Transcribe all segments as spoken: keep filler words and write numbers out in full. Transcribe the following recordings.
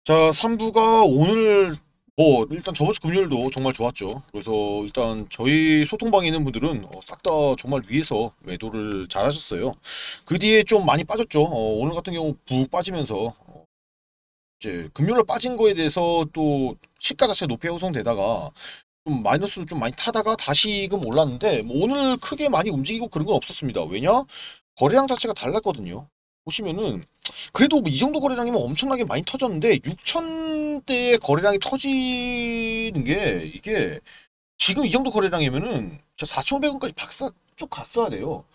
자, 삼 부가 오늘 뭐 일단 저번 주 금요일도 정말 좋았죠. 그래서 일단 저희 소통방에 있는 분들은 어, 싹 다 정말 위에서 매도를 잘 하셨어요. 그 뒤에 좀 많이 빠졌죠. 어, 오늘 같은 경우 푹 빠지면서 어, 이제 금요일에 빠진 거에 대해서 또 시가 자체가 높게 형성되다가 좀 마이너스로 좀 많이 타다가 다시금 올랐는데 뭐 오늘 크게 많이 움직이고 그런 건 없었습니다. 왜냐? 거래량 자체가 달랐거든요. 보시면은 그래도 뭐 이 정도 거래량이면 엄청나게 많이 터졌는데 육천 대의 거래량이 터지는 게 이게 지금 이 정도 거래량이면은 저 사천오백 원까지 박사 쭉 갔어야 돼요.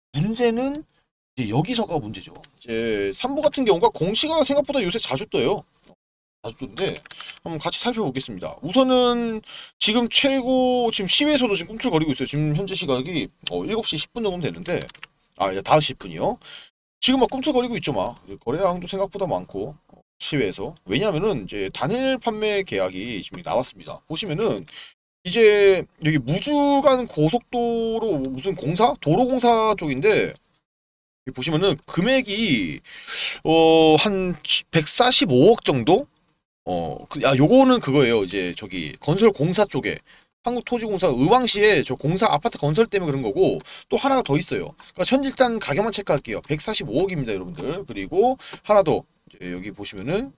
문제는 이제 여기서가 문제죠. 이제 삼 부 같은 경우가 공시가 생각보다 요새 자주 떠요. 자주 뜨는데 한번 같이 살펴보겠습니다. 우선은 지금 최고 지금 시외에서도 지금 꿈틀거리고 있어요. 지금 현재 시각이 어, 일곱 시 십 분 정도 되는데 아, 이제 다섯 시 십 분이요. 지금 막 꿈틀거리고 있죠, 막. 거래량도 생각보다 많고, 어, 시외에서. 왜냐면은, 이제, 단일 판매 계약이 지금 나왔습니다. 보시면은, 이제, 여기 무주간 고속도로, 무슨 공사? 도로공사 쪽인데, 여기 보시면은, 금액이, 어, 한, 백사십오 억 정도? 어, 그, 아, 요거는 그거예요. 이제, 저기, 건설공사 쪽에. 한국토지공사 의왕시에 저 공사 아파트 건설 때문에 그런 거고 또 하나가 더 있어요. 그러니까 현 일단 가격만 체크할게요. 백사십오 억입니다, 여러분들. 그리고 하나 더 이제 여기 보시면은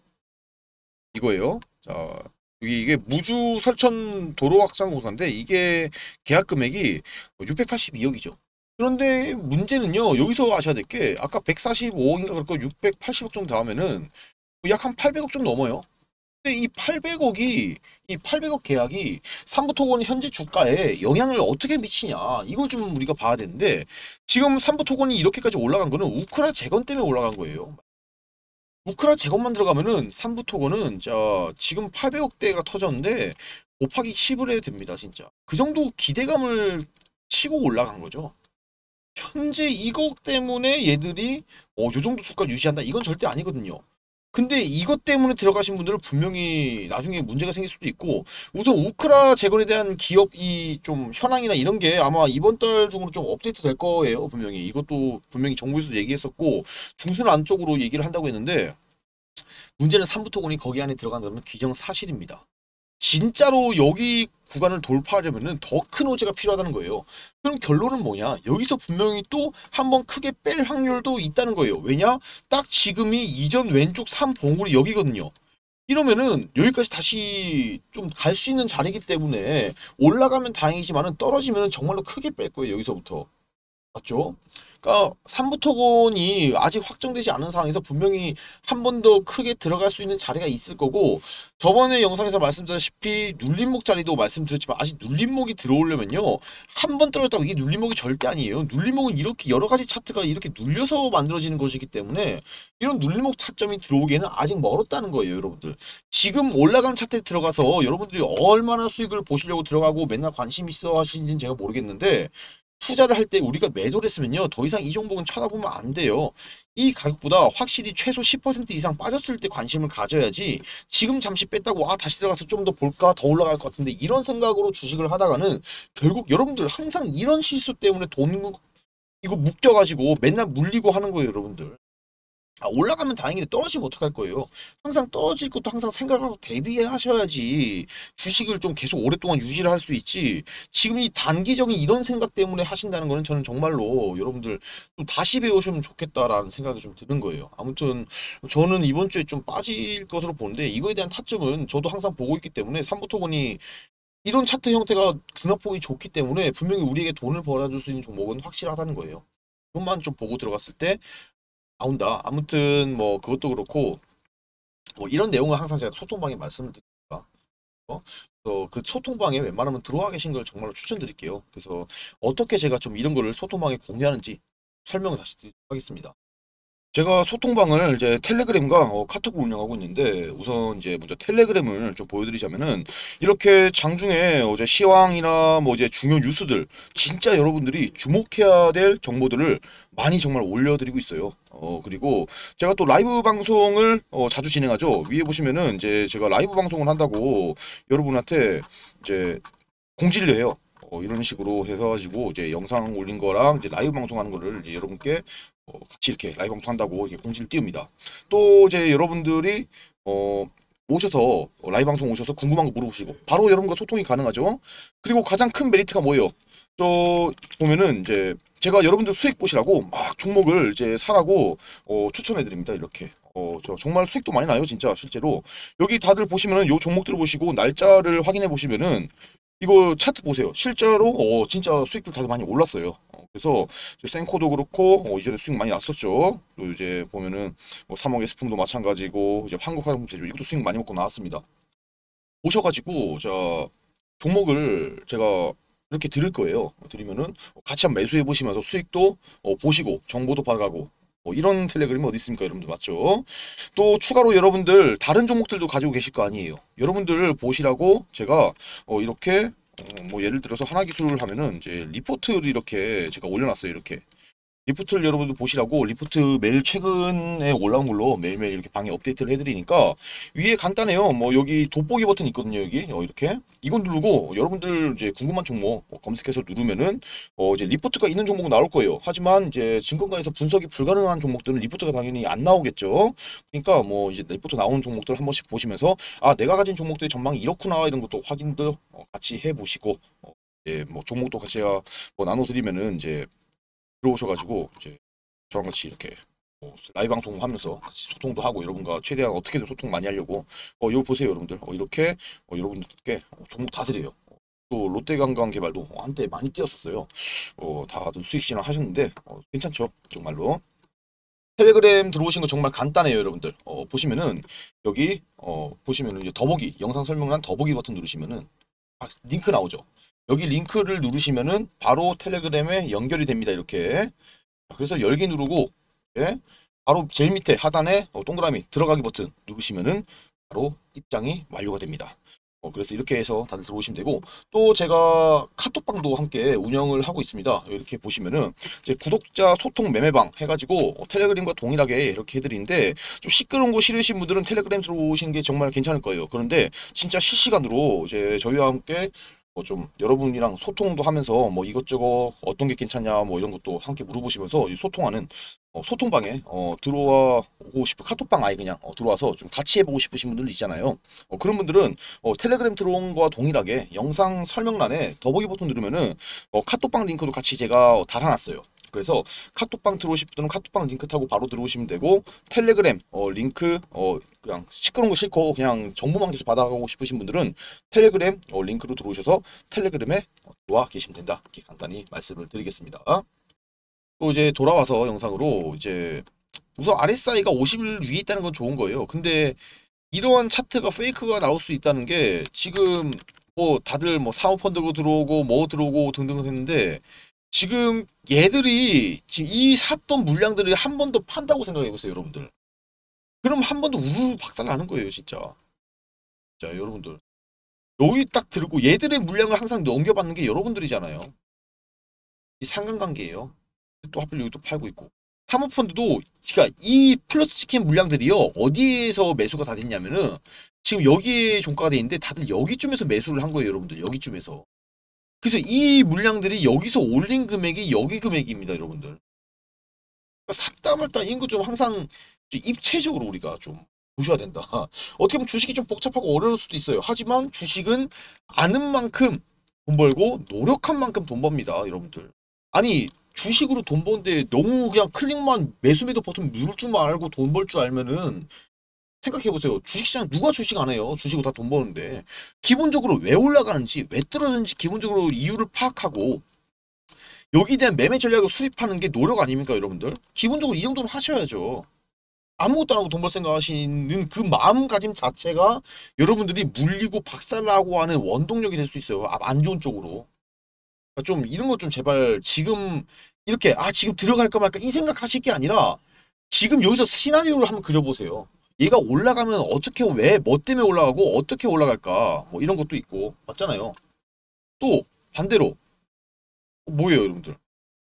이거예요. 자, 여기 이게 무주 설천 도로 확장 공사인데 이게 계약 금액이 육백팔십이 억이죠. 그런데 문제는요. 여기서 아셔야 될 게 아까 백사십오 억인가 그렇고 육백팔십 억 정도 나오면은 약 한 팔백 억 좀 넘어요. 근데 이 팔백 억이 이 팔백 억 계약이 삼부토건 현재 주가에 영향을 어떻게 미치냐 이걸 좀 우리가 봐야 되는데 지금 삼부토건이 이렇게까지 올라간 거는 우크라 재건 때문에 올라간 거예요. 우크라 재건만 들어가면은 삼부토건은 자 지금 팔백 억대가 터졌는데 곱하기 십을 해야 됩니다, 진짜. 그 정도 기대감을 치고 올라간 거죠. 현재 이거 때문에 얘들이 어, 요 정도 주가 유지한다 이건 절대 아니거든요. 근데 이것 때문에 들어가신 분들은 분명히 나중에 문제가 생길 수도 있고 우선 우크라 재건에 대한 기업이 좀 현황이나 이런 게 아마 이번 달 중으로 좀 업데이트 될 거예요. 분명히 이것도 분명히 정부에서도 얘기했었고 중순 안쪽으로 얘기를 한다고 했는데 문제는 삼부토건이 거기 안에 들어간다면 기정사실입니다. 진짜로 여기 구간을 돌파하려면 더 큰 호재가 필요하다는 거예요. 그럼 결론은 뭐냐? 여기서 분명히 또 한번 크게 뺄 확률도 있다는 거예요. 왜냐? 딱 지금이 이전 왼쪽 삼 봉우리 여기거든요. 이러면은 여기까지 다시 좀 갈 수 있는 자리이기 때문에 올라가면 다행이지만은 떨어지면 정말로 크게 뺄 거예요. 여기서부터. 맞죠? 그러니까 삼부토건이 아직 확정되지 않은 상황에서 분명히 한 번 더 크게 들어갈 수 있는 자리가 있을 거고 저번에 영상에서 말씀드렸다시피 눌림목 자리도 말씀드렸지만 아직 눌림목이 들어오려면요 한 번 떨어졌다고 이게 눌림목이 절대 아니에요. 눌림목은 이렇게 여러 가지 차트가 이렇게 눌려서 만들어지는 것이기 때문에 이런 눌림목 차점이 들어오기에는 아직 멀었다는 거예요, 여러분들. 지금 올라간 차트에 들어가서 여러분들이 얼마나 수익을 보시려고 들어가고 맨날 관심 있어 하시는지는 제가 모르겠는데 투자를 할 때 우리가 매도를 했으면요 더 이상 이 종목은 쳐다보면 안 돼요. 이 가격보다 확실히 최소 십 퍼센트 이상 빠졌을 때 관심을 가져야지 지금 잠시 뺐다고 아 다시 들어가서 좀 더 볼까 더 올라갈 것 같은데 이런 생각으로 주식을 하다가는 결국 여러분들 항상 이런 실수 때문에 돈 이거 묶여가지고 맨날 물리고 하는 거예요, 여러분들. 아, 올라가면 다행인데 떨어지면 어떡할 거예요? 항상 떨어질 것도 항상 생각하고 대비하셔야지 주식을 좀 계속 오랫동안 유지를 할 수 있지. 지금 이 단기적인 이런 생각 때문에 하신다는 거는 저는 정말로 여러분들 좀 다시 배우시면 좋겠다라는 생각이 좀 드는 거예요. 아무튼 저는 이번 주에 좀 빠질 것으로 보는데 이거에 대한 타점은 저도 항상 보고 있기 때문에 삼부토건이 이런 차트 형태가 등락폭이 좋기 때문에 분명히 우리에게 돈을 벌어줄 수 있는 종목은 확실하다는 거예요. 그것만 좀 보고 들어갔을 때 나온다. 아무튼 뭐 그것도 그렇고 뭐 이런 내용을 항상 제가 소통방에 말씀을 드립니다. 어? 어, 그 소통방에 웬만하면 들어와 계신 걸 정말로 추천드릴게요. 그래서 어떻게 제가 좀 이런 거를 소통방에 공유하는지 설명을 다시 드리도록 하겠습니다. 제가 소통방을 이제 텔레그램과 어, 카톡을 운영하고 있는데 우선 이제 먼저 텔레그램을 좀 보여드리자면은 이렇게 장중에 어제 시황이나 뭐 이제 중요 뉴스들 진짜 여러분들이 주목해야 될 정보들을 많이 정말 올려드리고 있어요. 어 그리고 제가 또 라이브 방송을 어, 자주 진행하죠. 위에 보시면은 이제 제가 라이브 방송을 한다고 여러분한테 이제 공지를 해요. 어, 이런 식으로 해서 가지고 이제 영상 올린 거랑 이제 라이브 방송하는 거를 이제 여러분께 어, 같이 이렇게 라이브 방송한다고 이렇게 공지를 띄웁니다. 또 이제 여러분들이 어 오셔서 어, 라이브 방송 오셔서 궁금한 거 물어보시고 바로 여러분과 소통이 가능하죠. 그리고 가장 큰 메리트가 뭐예요? 저 보면은 이제 제가 여러분들 수익 보시라고 막 종목을 이제 사라고 어, 추천해 드립니다. 이렇게. 어, 저 정말 수익도 많이 나요, 진짜 실제로. 여기 다들 보시면은 요 종목들 보시고 날짜를 확인해 보시면은 이거 차트 보세요. 실제로 어, 진짜 수익들 다들 많이 올랐어요. 어, 그래서 센코도 그렇고 어, 이전에 수익 많이 났었죠. 또 이제 보면은 뭐 삼억 에스품도 마찬가지고 이제 한국화장품제조 이것도 수익 많이 먹고 나왔습니다. 오셔가지고 자 종목을 제가 이렇게 드릴 거예요. 드리면은 같이 한번 매수해 보시면서 수익도 어, 보시고 정보도 받아가고 어, 이런 텔레그램이 어디 있습니까, 여러분들? 맞죠? 또 추가로 여러분들 다른 종목들도 가지고 계실 거 아니에요. 여러분들 보시라고 제가 어, 이렇게 어, 뭐 예를 들어서 하나기술을 하면은 이제 리포트를 이렇게 제가 올려놨어요. 이렇게 리포트를 여러분들 보시라고 리포트 매일 최근에 올라온 걸로 매일매일 이렇게 방에 업데이트를 해드리니까 위에 간단해요. 뭐 여기 돋보기 버튼 있거든요. 여기 어, 이렇게 이건 누르고 여러분들 이제 궁금한 종목 어, 검색해서 누르면은 어 이제 리포트가 있는 종목은 나올 거예요. 하지만 이제 증권가에서 분석이 불가능한 종목들은 리포트가 당연히 안 나오겠죠. 그러니까 뭐 이제 리포트 나오는 종목들 한 번씩 보시면서 아 내가 가진 종목들의 전망이 이렇구나 이런 것도 확인도 어, 같이 해보시고 어, 예, 뭐 종목도 같이 제가 뭐 나눠드리면은 이제 들어오셔가지고 이제 저랑 같이 이렇게 뭐 라이브 방송하면서 같이 소통도 하고 여러분과 최대한 어떻게든 소통 많이 하려고 어 이거 보세요 여러분들 어, 이렇게 어, 여러분들께 어, 종목 다 드려요. 또 롯데관광개발도 어, 한때 많이 뛰었었어요. 어 다들 수익 실현 하셨는데 어, 괜찮죠 정말로. 텔레그램 들어오신 거 정말 간단해요 여러분들. 어 보시면은 여기 어 보시면은 이제 더보기 영상 설명란 더보기 버튼 누르시면은 아, 링크 나오죠. 여기 링크를 누르시면은 바로 텔레그램에 연결이 됩니다. 이렇게. 그래서 열기 누르고 예, 바로 제일 밑에 하단에 어, 동그라미 들어가기 버튼 누르시면은 바로 입장이 완료가 됩니다. 어, 그래서 이렇게 해서 다들 들어오시면 되고 또 제가 카톡방도 함께 운영을 하고 있습니다. 이렇게 보시면은 이제 구독자 소통 매매방 해가지고 어, 텔레그램과 동일하게 이렇게 해드리는데 좀 시끄러운 거 싫으신 분들은 텔레그램 들어오시는 게 정말 괜찮을 거예요. 그런데 진짜 실시간으로 이제 저희와 함께 뭐 좀 여러분이랑 소통도 하면서 뭐 이것저것 어떤 게 괜찮냐 뭐 이런 것도 함께 물어보시면서 소통하는 어, 소통방에 어, 들어와 오고 싶은 카톡방 아예 그냥 어, 들어와서 좀 같이 해보고 싶으신 분들 있잖아요. 어, 그런 분들은 어, 텔레그램 들어온 거와 동일하게 영상 설명란에 더보기 버튼 누르면은 어, 카톡방 링크도 같이 제가 어, 달아놨어요. 그래서 카톡방 들어오실 분들은 카톡방 링크 타고 바로 들어오시면 되고 텔레그램 어, 링크 어, 그냥 시끄러운 거 싫고 그냥 정보만 계속 받아가고 싶으신 분들은 텔레그램 어, 링크로 들어오셔서 텔레그램에 어, 들어와 계시면 된다. 이렇게 간단히 말씀을 드리겠습니다. 또 이제 돌아와서 영상으로 이제 우선 알에스아이가 오십 일 위에 있다는 건 좋은 거예요. 근데 이러한 차트가 페이크가 나올 수 있다는 게 지금 뭐 다들 뭐 사모펀드가 들어오고 뭐 들어오고 등등 했는데 지금 얘들이 지금 이 샀던 물량들을 한 번 더 판다고 생각해 보세요, 여러분들. 그럼 한 번 더 우르르 박살 나는 거예요, 진짜. 자, 여러분들. 여기 딱 들고 얘들의 물량을 항상 넘겨받는 게 여러분들이잖아요. 이 상관관계예요. 또 하필 여기 또 팔고 있고. 사모펀드도 그러니까 이 플러스 치킨 물량들이요. 어디에서 매수가 다 됐냐면은 지금 여기에 종가가 돼 있는데 다들 여기쯤에서 매수를 한 거예요, 여러분들. 여기쯤에서. 그래서 이 물량들이 여기서 올린 금액이 여기 금액입니다, 여러분들. 그러니까 샀다 말다 이런 거 좀 항상 좀 입체적으로 우리가 좀 보셔야 된다. 어떻게 보면 주식이 좀 복잡하고 어려울 수도 있어요. 하지만 주식은 아는 만큼 돈 벌고 노력한 만큼 돈 법니다, 여러분들. 아니 주식으로 돈 버는데 너무 그냥 클릭만 매수 매도 버튼 누를 줄만 알고 돈 벌 줄 알면은 생각해보세요. 주식시장 누가 주식 안 해요? 주식으로 다 돈 버는데 기본적으로 왜 올라가는지 왜 떨어지는지 기본적으로 이유를 파악하고 여기에 대한 매매 전략을 수립하는 게 노력 아닙니까 여러분들? 기본적으로 이 정도는 하셔야죠. 아무것도 안 하고 돈 벌 생각하시는 그 마음가짐 자체가 여러분들이 물리고 박살나고 하는 원동력이 될 수 있어요. 아, 안 좋은 쪽으로. 그러니까 좀 이런 거 좀 제발 지금 이렇게 아 지금 들어갈까 말까 이 생각하실 게 아니라 지금 여기서 시나리오를 한번 그려보세요. 얘가 올라가면 어떻게 왜 뭐 때문에 올라가고 어떻게 올라갈까 뭐 이런 것도 있고 맞잖아요. 또 반대로 뭐예요 여러분들?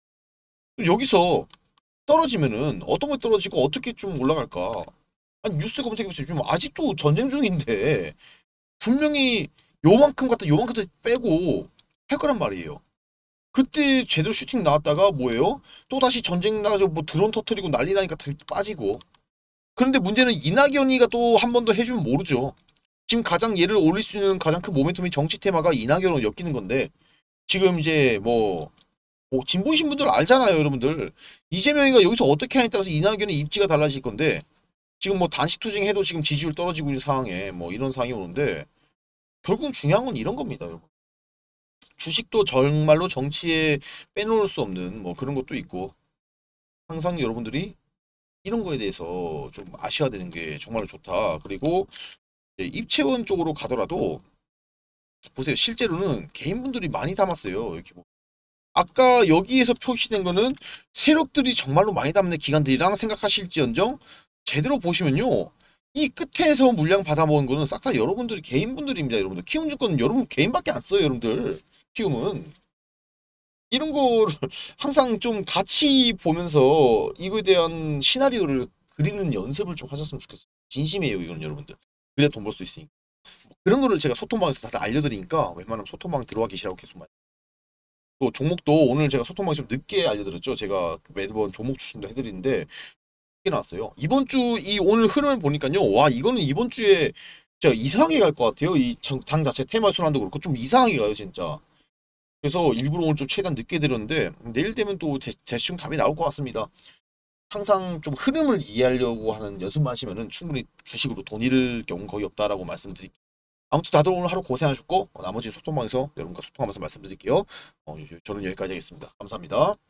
여기서 떨어지면은 어떤 게 떨어지고 어떻게 좀 올라갈까? 아니 뉴스 검색해보세요. 지금 아직도 전쟁 중인데 분명히 요만큼 갖다 요만큼 더 빼고 할 거란 말이에요. 그때 제대로 슈팅 나왔다가 뭐예요? 또 다시 전쟁 나서 뭐 드론 터트리고 난리 나니까 다시 빠지고. 그런데 문제는 이낙연이가 또 한 번 더 해주면 모르죠. 지금 가장 얘를 올릴 수 있는 가장 큰 모멘텀이 정치 테마가 이낙연으로 엮이는 건데 지금 이제 뭐, 뭐 진보이신 분들 알잖아요, 여러분들. 이재명이가 여기서 어떻게 하냐에 따라서 이낙연의 입지가 달라질 건데 지금 뭐 단식 투쟁해도 지금 지지율 떨어지고 있는 상황에 뭐 이런 상황이 오는데 결국은 중요한 건 이런 겁니다, 여러분. 주식도 정말로 정치에 빼놓을 수 없는 뭐 그런 것도 있고 항상 여러분들이 이런 거에 대해서 좀 아셔야 되는 게 정말로 좋다. 그리고 이제 입채원 쪽으로 가더라도 보세요. 실제로는 개인분들이 많이 담았어요. 이렇게 뭐. 아까 여기에서 표시된 거는 세력들이 정말로 많이 담는 기관들이랑 생각하실지언정 제대로 보시면요. 이 끝에서 물량 받아먹은 거는 싹 다 여러분들이 개인분들입니다. 여러분들. 키움증권은 여러분 개인밖에 안 써요. 여러분들. 키움은. 이런 거를 항상 좀 같이 보면서 이거에 대한 시나리오를 그리는 연습을 좀 하셨으면 좋겠어요. 진심이에요, 이건 여러분들. 그래야 돈 벌 수 있으니까. 그런 거를 제가 소통방에서 다들 알려드리니까 웬만하면 소통방 들어와 계시라고 계속 말. 또 종목도 오늘 제가 소통방에 좀 늦게 알려드렸죠. 제가 매번 종목 추천도 해드리는데 늦게 나왔어요. 이번 주 이 오늘 흐름을 보니까요. 와 이거는 이번 주에 제가 이상하게 갈 것 같아요. 이 장 자체 테마 순환도 그렇고 좀 이상하게 가요, 진짜. 그래서 일부러 오늘 좀 최대한 늦게 드렸는데 내일 되면 또 대, 대충 답이 나올 것 같습니다. 항상 좀 흐름을 이해하려고 하는 연습만 하시면은 충분히 주식으로 돈 잃을 경우 거의 없다라고 말씀드릴게요. 아무튼 다들 오늘 하루 고생하셨고 어, 나머지 소통방에서 여러분과 소통하면서 말씀드릴게요. 어, 저는 여기까지 하겠습니다. 감사합니다.